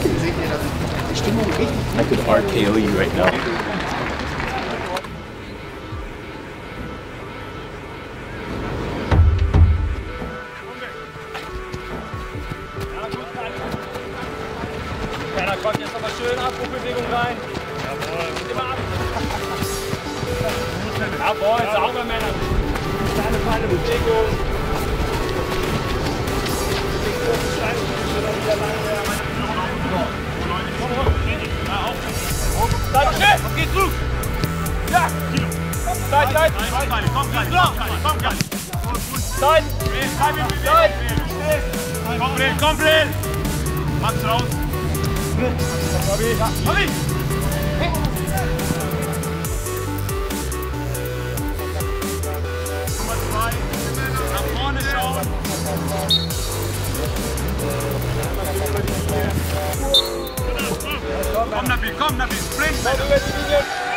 seht ihr, dass die Stimmung richtig... I could RKO you right now. Keiner kommt jetzt nochmal schön Abbruchbewegung rein. Jawohl. Immer ab. Jawohl, sauber Männer. Kleine feine Bewegung. Bleib stehen! Was geht's los? Ja! Zeit! Komm, Zeit! Komm, Brill! Max raus! Fabi! Nummer 2, nach vorne schauen! Komm, Nabi, sprint!